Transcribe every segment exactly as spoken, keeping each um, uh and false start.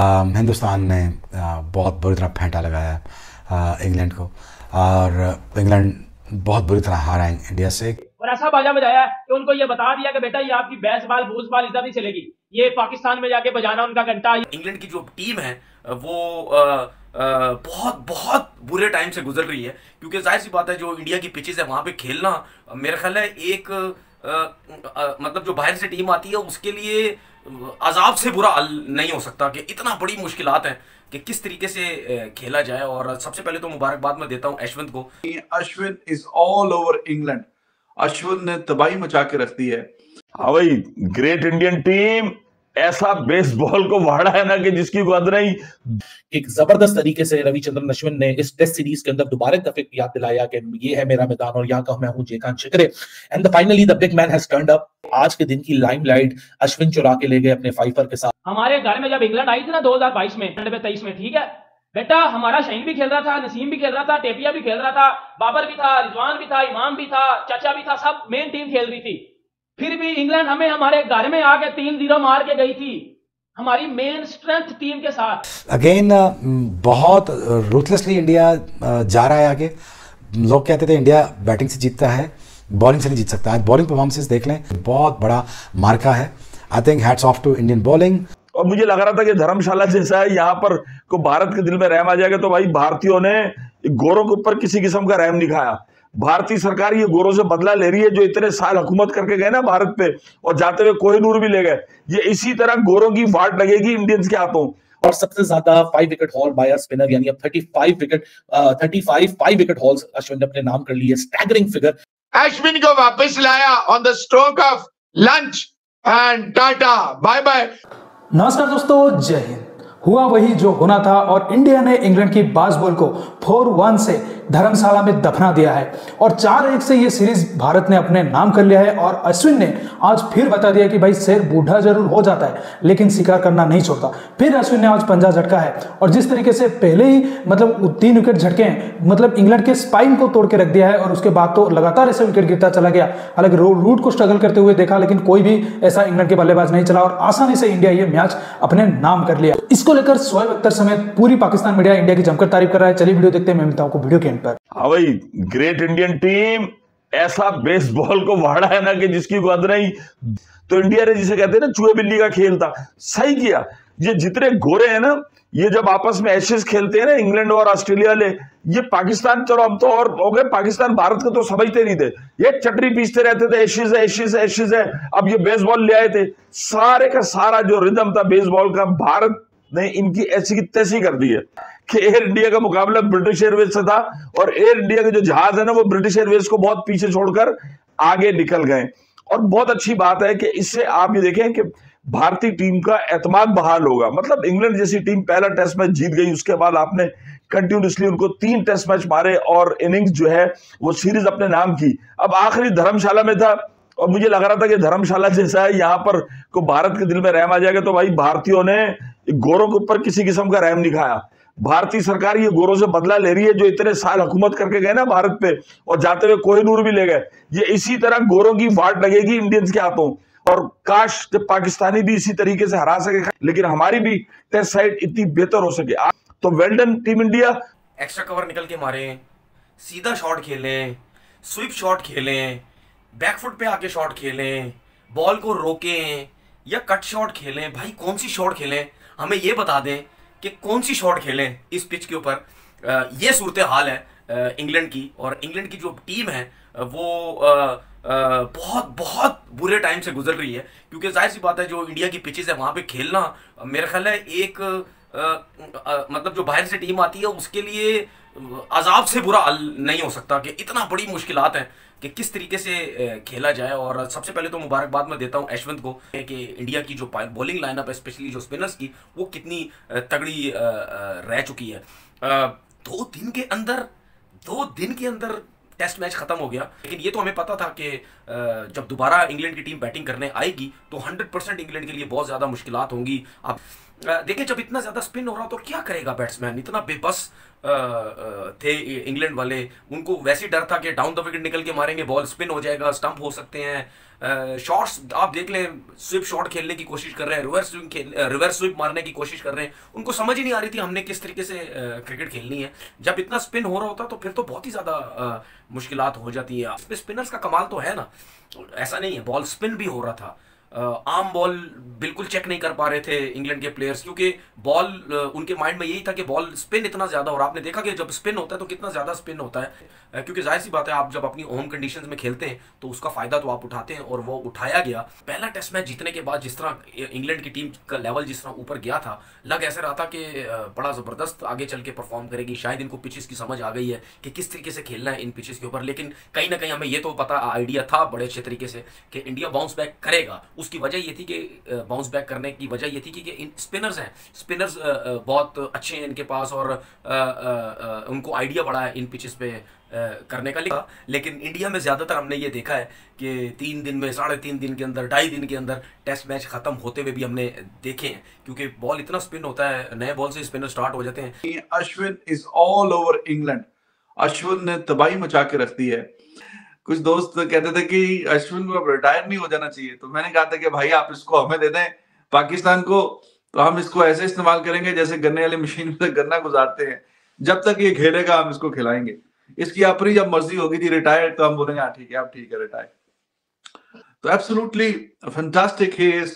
अम, हिंदुस्तान ने अ, बहुत बुरी तरह फेंटा लगाया अ, इंग्लैंड को, और इंग्लैंड बहुत बुरी तरह हारा है इंडिया से। और ऐसा बाजा बजाया कि उनको ये बता दिया कि बेटा ये आपकी बैस बाल भूस बाल इधर नहीं चलेगी, ये पाकिस्तान में जाके बजाना उनका घंटा। इंग्लैंड की जो टीम है वो आ, आ, बहुत बहुत बुरे टाइम से गुजर रही है, क्योंकि जाहिर सी बात है जो इंडिया की पिचेस है वहां पे खेलना मेरा ख्याल है एक आ, आ, मतलब जो बाहर से टीम आती है उसके लिए अजाब से बुरा हल नहीं हो सकता कि इतना बड़ी मुश्किलात हैं कि किस तरीके से खेला जाए। और सबसे पहले तो मुबारकबाद मैं देता हूं अश्विन को। Ashwin is all over England. Ashwin ने तबाही मचा के रख दी है। हाँ भाई, ग्रेट इंडियन टीम ऐसा बेसबॉल को वाड़ा है ना कि जिसकी कोई हद नहीं। एक जबरदस्त तरीके से रविचंद्रन अश्विन ने इस टेस्ट सीरीज के अंदर दोबारा दफे याद दिलाया कि ये है मेरा मैदान और यहाँ का मैं हूँ Jaikant Shikre. And finally the big man has turned up. आज के दिन की लाइमलाइट अश्विन चुरा के ले गए अपने फाइफर के साथ। हमारे घर में जब इंग्लैंड आई थी ना दो हज़ार बाईस में तेईस में, ठीक है बेटा, हमारा शहीन भी खेल रहा था, नसीम भी खेल रहा था, टेपिया भी खेल रहा था, बाबर भी था, रिजवान भी था, इमाम भी था, चाचा भी था, सब मेन टीम खेल रही थी। फिर भी इंग्लैंड हमें हमारे घर में आके तीन जीरो मार के गई थी हमारी मेन स्ट्रेंथ टीम के साथ। अगेन बहुत रूथलेसली इंडिया जा रहा है आगे। लोग कहते थे इंडिया बैटिंग से जीतता है, बॉलिंग से नहीं जीत सकता। आज बॉलिंग परफॉर्मेंसेस देख लें, बहुत बड़ा मार्का है। I think hats off to Indian bowling. और मुझे लग रहा था कि धर्मशाला जैसा है यहाँ पर को भारत के दिल में रहम आ जाएगा, तो भाई भारतीयों ने गोरों के ऊपर किसी किस्म का रहम नहीं खाया। भारतीय सरकार ये गोरों से बदला ले रही है जो इतने साल हुकूमत करके गए ना भारत पे, और जाते हुए कोहिनूर भी ले गए। ये इसी तरह गोरों की वाट लगेगी इंडियंस के हाथों। और सबसे ज्यादा five wicket haul by spinner, यानी अब पैंतीस विकेट पैंतीस फाइव विकेट हॉल्स अश्विन ने अपने नाम कर लिए। Staggering figure. अश्विन को वापस लाया on the stroke of lunch and tata bye bye. नमस्कार दोस्तों, जय हिंद। हुआ वही जो होना था और इंडिया ने इंग्लैंड की बाज बॉल को फोर वन से धर्मशाला में दफना दिया है और चार एक से ये सीरीज भारत ने अपने नाम कर लिया है। और अश्विन ने आज फिर बता दिया कि भाई शेर बूढ़ा जरूर हो जाता है लेकिन शिकार करना नहीं छोड़ता। फिर अश्विन ने आज पंजा झटका है और जिस तरीके से पहले ही मतलब तीन विकेट झटके हैं, मतलब इंग्लैंड के स्पाइन को तोड़ के रख दिया है और उसके बाद तो लगातार ऐसे विकेट गिरता चला गया। हालांकि रूट को स्ट्रगल करते हुए देखा लेकिन कोई भी ऐसा इंग्लैंड के बल्लेबाज नहीं चला और आसानी से इंडिया ये मैच अपने नाम कर लिया। इसको लेकर शोएब अख्तर समेत पूरी पाकिस्तान मीडिया इंडिया की जमकर तारीफ कर रहा है। चलिए वीडियो देखते हैं, मैं मिलता हूं आपको वीडियो के एंड पर। हाँ भाई, ग्रेट इंडियन टीम ऐसा बेसबॉल को वाड़ा है ना कि जिसकी कोई हद नहीं। तो इंडिया ने जिसे कहते हैं ना चूहे बिल्ली का खेल था, सही किया। ये जितने गोरे हैं ना, ये जब आपस में एशेज खेलते हैं ना इंग्लैंड और ऑस्ट्रेलिया वाले, ये पाकिस्तान, चलो हम तो और हो गए, पाकिस्तान भारत को तो समझते नहीं थे, ये चटरी पीसते रहते थे, एशेज है एशेज है एशेज है। अब ये बेसबॉल ले आए थे, सारे का सारा जो रिदम था बेसबॉल का भारत ने इनकी ऐसी की तैसी कर दी है कि एयर इंडिया का मुकाबला ब्रिटिश एयरवेज से था और एयर इंडिया के जो जहाज है ना वो ब्रिटिश एयरवेज को बहुत पीछे छोड़कर आगे निकल गए। और बहुत अच्छी बात है कि इससे आप ये देखें कि भारतीय टीम का एतमाद बहाल होगा। मतलब इंग्लैंड जैसी टीम पहला टेस्ट मैच जीत गई, उसके बाद आपने कंटिन्यूसली उनको तीन टेस्ट मैच मारे और इनिंग्स जो है वो सीरीज अपने नाम की। अब आखिरी धर्मशाला में था और मुझे लग रहा था कि धर्मशाला जैसा है यहाँ पर को भारत के दिल में रहम आ जाएगा, तो भाई भारतीयों ने गोरों के ऊपर किसी किस्म का रहम नहीं खाया। भारतीय सरकार ये गोरों से बदला ले रही है जो इतने साल हुकूमत करके गए ना भारत पे, और जाते हुए कोहिनूर भी ले गए। ये इसी तरह गोरों की वाट लगेगी इंडियंस के हाथों। और काश जब पाकिस्तानी भी इसी तरीके से हरा सके, लेकिन हमारी भी टेस्ट साइड इतनी बेहतर हो सके। तो well done team India. Extra cover निकल के मारे, सीधा शॉट खेलें, स्विप शॉट खेलें, बैकफुट पे आके शॉट खेलें, बॉल को रोकें या कट शॉट खेलें। भाई कौन सी शॉट खेलें, हमें ये बता दें कि कौन सी शॉट खेलें इस पिच के ऊपर। ये सूरत हाल है इंग्लैंड की, और इंग्लैंड की जो टीम है वो आ, आ, बहुत बहुत बुरे टाइम से गुजर रही है, क्योंकि जाहिर सी बात है जो इंडिया की पिचेस है वहाँ पे खेलना मेरा ख्याल है एक आ, आ, मतलब जो बाहर से टीम आती है उसके लिए अजाब से बुरा हल नहीं हो सकता कि इतना बड़ी मुश्किलात हैं कि किस तरीके से खेला जाए। और सबसे पहले तो मुबारकबाद मैं देता हूं अश्विन को कि इंडिया की जो बॉलिंग लाइनअप है, स्पेशली जो स्पिनर्स की, वो कितनी तगड़ी रह चुकी है। दो दिन के अंदर दो दिन के अंदर टेस्ट मैच खत्म हो गया। लेकिन ये तो हमें पता था कि जब दोबारा इंग्लैंड की टीम बैटिंग करने आएगी तो हंड्रेड परसेंट इंग्लैंड के लिए बहुत ज़्यादा मुश्किलात होंगी। अब देखिए जब इतना ज्यादा स्पिन हो रहा तो क्या करेगा बैट्समैन, इतना बेबस थे इंग्लैंड वाले। उनको वैसे डर था कि डाउन द विकेट निकल के मारेंगे, बॉल स्पिन हो जाएगा, स्टंप हो सकते हैं। शॉट्स आप देख लें, स्विप शॉट खेलने की कोशिश कर रहे हैं, रिवर्स स्विंग खेल रिवर्स स्विप मारने की कोशिश कर रहे हैं। उनको समझ ही नहीं आ रही थी हमने किस तरीके से क्रिकेट खेलनी है। जब इतना स्पिन हो रहा होता तो फिर तो बहुत ही ज्यादा मुश्किलात हो जाती है। स्पिनर्स का कमाल तो है ना, ऐसा नहीं है, बॉल स्पिन भी हो रहा था। आम बॉल बिल्कुल चेक नहीं कर पा रहे थे इंग्लैंड के प्लेयर्स, क्योंकि बॉल उनके माइंड में यही था कि बॉल स्पिन इतना ज्यादा। और आपने देखा कि जब स्पिन होता है तो कितना ज्यादा स्पिन होता है, क्योंकि जाहिर सी बात है आप जब अपनी होम कंडीशंस में खेलते हैं तो उसका फायदा तो आप उठाते हैं, और वो उठाया गया। पहला टेस्ट मैच जीतने के बाद जिस तरह इंग्लैंड की टीम का लेवल जिस तरह ऊपर गया था, लग ऐसे रहा था कि बड़ा जबरदस्त आगे चल के परफॉर्म करेगी। शायद इनको पिचेस की समझ आ गई है कि किस तरीके से खेलना है इन पिचेस के ऊपर, लेकिन कहीं ना कहीं हमें ये तो पता आइडिया था बड़े अच्छे तरीके से कि इंडिया बाउंस बैक करेगा। उसकी वजह ये थी कि बाउंस बैक करने की वजह ये थी कि इन स्पिनर्स हैं, स्पिनर्स बहुत अच्छे हैं इनके पास, और आ, आ, आ, उनको आइडिया बड़ा है इन पिचेस पे करने का। लेकिन इंडिया में ज्यादातर हमने ये देखा है कि तीन दिन में, साढ़े तीन दिन के अंदर, ढाई दिन के अंदर टेस्ट मैच खत्म होते हुए भी हमने देखे हैं, क्योंकि बॉल इतना स्पिन होता है, नए बॉल से स्पिनर स्टार्ट हो जाते हैं। Ashwin is all over England. Ashwin ने तबाही मचा के रख दी है। कुछ दोस्त कहते थे कि अश्विन को अब रिटायर नहीं हो जाना चाहिए, तो मैंने कहा था कि भाई आप इसको हमें दे दें, पाकिस्तान को, तो हम इसको ऐसे इस्तेमाल करेंगे जैसे गन्ने वाली मशीन से गन्ना गुजारते हैं। जब तक ये खेलेगा हम इसको खिलाएंगे। इसकी अपनी जब मर्जी होगी थी रिटायर्ड, तो हम बोलेंगे हाँ ठीक है, अब ठीक है रिटायर। तो एब्सोल्युटली फैंटास्टिक ही इज।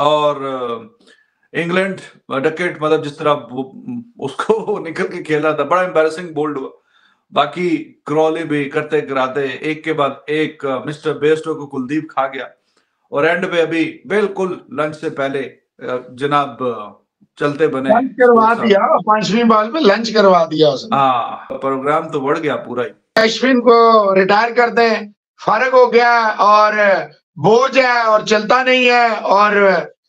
और इंग्लैंड डकेट, मतलब जिस तरह उसको निकल के खेल रहा था, बड़ा एम्बैरेसिंग बोल्ड हुआ। बाकी क्रॉले भी करते कराते एक के बाद एक मिस्टर बेस्टो को कुलदीप खा गया, और एंड पे अभी बिल्कुल लंच से पहले जनाब चलते बने लंच करवा दिया, पांचवी बॉल में लंच करवा दिया उसने। हाँ, प्रोग्राम तो बढ़ गया पूरा ही। अश्विन को रिटायर कर दें, फारग हो गया और बोझ है और चलता नहीं है, और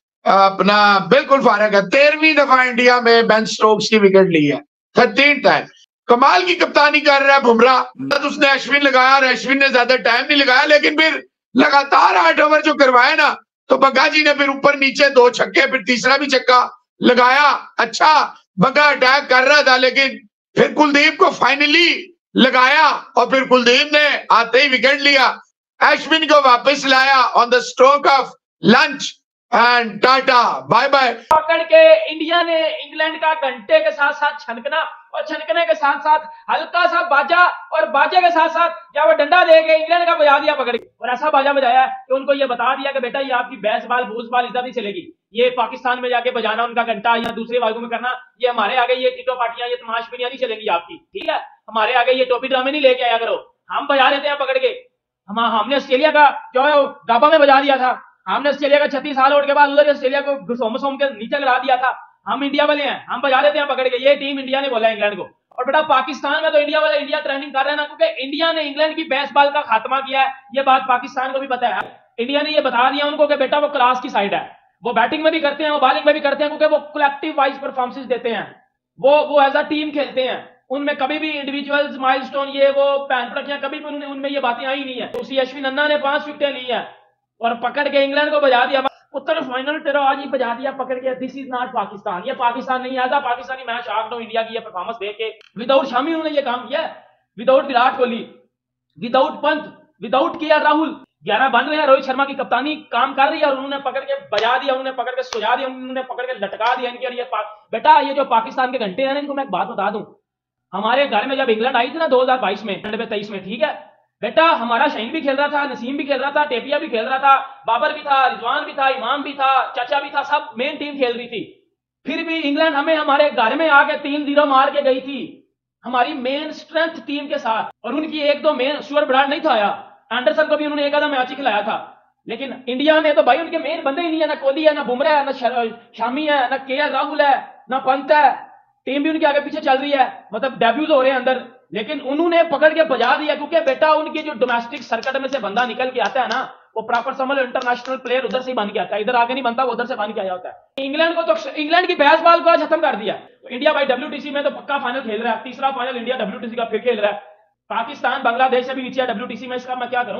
अपना बिल्कुल फारग है। तेरहवीं दफा इंडिया में बेन स्टोक्स की विकेट ली है, थर्टीन्थ है। कमाल की कप्तानी कर रहा है बुमराह। तो उसने अश्विन लगाया, और अश्विन ने ज्यादा टाइम नहीं लगाया, लेकिन फिर लगातार आठ ओवर जो करवाए ना, तो बग्गा जी ने फिर ऊपर नीचे दो छक्के, फिर तीसरा भी छक्का लगाया। अच्छा बग्गा अटैक कर रहा था, लेकिन फिर कुलदीप को फाइनली लगाया, और फिर कुलदीप ने आते ही विकेट लिया। अश्विन को वापस लाया on the stroke of lunch, and tata bye bye. पकड़ के इंडिया ने इंग्लैंड का घंटे के साथ साथ छनकना, और छनकने के साथ साथ हल्का सा बाजा, और बाजे के साथ साथ जब वो डंडा दे के इंग्लैंड का बजा दिया पकड़ के, और ऐसा बाजा बजाया कि उनको ये बता दिया कि बेटा ये आपकी बैस बाल भूस बाल इधर नहीं चलेगी। ये पाकिस्तान में जाके बजाना उनका घंटा या दूसरे भागों में करना, ये हमारे आगे ये टीटो पार्टियां, ये तमाशबिनियां नहीं चलेंगी आपकी, ठीक है। हमारे आगे ये टोपी ड्रामे नहीं लेके आया करो। हम बजा लेते हैं पकड़ के। हम हमने ऑस्ट्रेलिया का जो है गाबा में बजा दिया था। हमने ऑस्ट्रेलिया का छत्तीस साल उठ के बाद उधर ऑस्ट्रेलिया को घुसोम सोम के नीचे गिरा दिया था। हम इंडिया वाले हैं, हम बजा लेते हैं पकड़ के। ये टीम इंडिया ने बोला इंग्लैंड को। और बेटा पाकिस्तान में तो इंडिया वाले इंडिया ट्रेनिंग कर रहे हैं ना, क्योंकि इंडिया ने इंग्लैंड की बेस बॉल का खात्मा किया है। ये बात पाकिस्तान को भी पता है। इंडिया ने ये बता दिया उनको कि बेटा वो क्लास की साइड है, वो बैटिंग में भी करते हैं, वो बॉलिंग में भी करते हैं, क्योंकि वो कलेक्टिव वाइज परफॉर्मेंस देते हैं। वो वो एज अ टीम खेलते हैं। उनमें कभी भी इंडिविजुअल्स माइलस्टोन ये वो पैन प्रखियां कभी भी उन्हें उनमें ये बातें आई नहीं है। तो उसी अश्विन अन्ना ने पांच विकेटें ली है और पकड़ के इंग्लैंड को बजा दिया। उत्तर फाइनल तेरा आज ही बजा दिया पकड़ के। दिस इज नॉट पाकिस्तान, ये पाकिस्तान नहीं है। पाकिस्तानी मैच आग दो इंडिया की ये परफॉर्मेंस देख के। विदाउट शामी उन्होंने ये काम किया, without Virat Kohli, without Pant, without K L Rahul. ग्यारह बन रहे हैं, रोहित शर्मा की कप्तानी काम कर रही है और उन्होंने पकड़ के बजा दिया, उन्होंने पकड़ के सुझा दिया, उन्होंने पकड़ के लटका दिया इनके। और ये बेटा ये जो पाकिस्तान के घंटे हैं ना, इनको मैं एक बात बता दूं। हमारे घर में जब इंग्लैंड आई थी ना दो हजार बाईस में, तेईस में, ठीक है बेटा, हमारा शहीन भी खेल रहा था, नसीम भी खेल रहा था, टेपिया भी खेल रहा था, बाबर भी था, रिजवान भी था, इमाम भी था, चाचा भी था, सब मेन टीम खेल रही थी। फिर भी इंग्लैंड हमें हमारे घर में आके तीन जीरो मार के गई थी, हमारी मेन स्ट्रेंथ टीम के साथ। और उनकी एक दो मेन स्टुअर्ट ब्राड नहीं था आया, एंडरसन को भी उन्होंने एक आधा मैच ही खिलाया था। लेकिन इंडिया ने तो भाई उनके मेन बंदे ही नहीं है, ना कोहली है, ना बुमराह है, ना शामी है, ना के एल राहुल है, ना पंत है। टीम भी उनके आगे पीछे चल रही है, मतलब डेब्यूज हो रहे हैं अंदर। लेकिन उन्होंने पकड़ के बजा दिया, क्योंकि बेटा उनकी जो डोमेस्टिक सर्किट में से बंदा निकल के आता है ना, वो प्रॉपर समझ लो इंटरनेशनल प्लेयर उधर से ही बन के आता है, इधर आगे नहीं बनता, वो उधर से बन के आया होता है। इंग्लैंड को तो इंग्लैंड की बैस बॉल को आज खत्म कर दिया। तो इंडिया भाई डब्ल्यूटीसी में तो पक्का फाइनल खेल रहा है, तीसरा फाइनल इंडिया डब्ल्यूटीसी का फिर खेल रहा है। पाकिस्तान बांग्लादेश से भी नीचे है डब्ल्यूटीसी में, इसका मैं क्या करूं।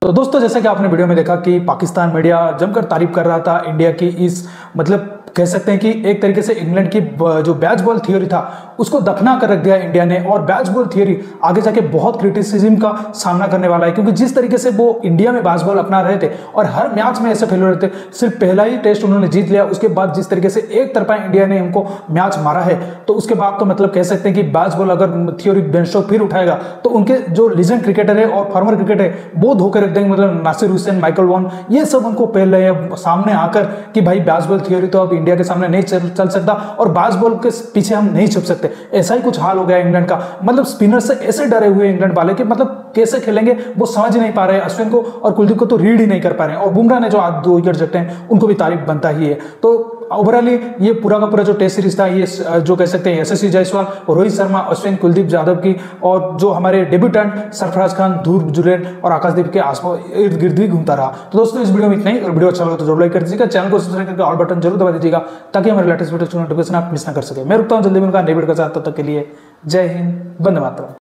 तो दोस्तों जैसा कि आपने वीडियो में देखा कि पाकिस्तान मीडिया जमकर तारीफ कर रहा था इंडिया की इस मतलब कह सकते हैं कि एक तरीके से इंग्लैंड की जो बैच बॉल थियोरी था उसको दफना कर रख दिया इंडिया ने। और बैच बॉल थियोरी आगे जाके बहुत क्रिटिसिज्म का सामना करने वाला है, क्योंकि जिस तरीके से वो इंडिया में बैच बॉल अपना रहे थे और हर मैच में ऐसे फेल हो रहे थे, सिर्फ पहला ही टेस्ट उन्होंने जीत लिया, उसके बाद जिस तरीके से एक तरफा इंडिया ने उनको मैच मारा है, तो उसके बाद तो मतलब कह सकते हैं कि बैच बॉल अगर थियोरी बेन स्टोक्स फिर उठाएगा तो उनके जो लीजेंड क्रिकेटर है और फॉर्मर क्रिकेटर है वो धोखे रख देंगे। मतलब नासिर हुसैन, माइकल वॉन, ये सब उनको पहल रहे हैं सामने आकर कि भाई बैच बॉल थियोरी तो अब इंडिया के सामने नहीं चल, चल सकता और बैच बॉल के पीछे हम नहीं छुप सकते। ऐसा ही कुछ हाल हो गया इंग्लैंड का। मतलब स्पिनर से ऐसे डरे हुए इंग्लैंड वाले कि मतलब कैसे खेलेंगे वो समझ ही नहीं पा रहे। अश्विन को और कुलदीप को तो रीड ही नहीं कर पा रहे हैं, और बुमराह ने जो आज दो विकेट झटके हैं उनको भी तारीफ बनता ही है। तो ओवरऑल ये पूरा का पूरा जो टेस्ट सीरीज था, ये जो कह सकते हैं यशस्वी जायसवाल, रोहित शर्मा, अश्विन, कुलदीप यादव की और जो हमारे डेब्यूटेंट सरफराज खान, ध्रुव जुरैल और आकाशदीप के आसपास इर्द गिर्द ही घूमता रहा। तो दोस्तों इस वीडियो में इतना ही। अगर वीडियो अच्छा लगा तो जरूर लाइक कर दीजिएगा, चैनल को सब्सक्राइब करके ऑल बटन जरूर दबा दीजिएगा ताकि हमारे लेटेस्ट वीडियो की नोटिफिकेशन आप मिस ना कर सके। मैं रुकता हूँ जल्दी मिलूंगा नई वीडियो के साथ, तब तक के लिए जय हिंद, वंदे मातरम।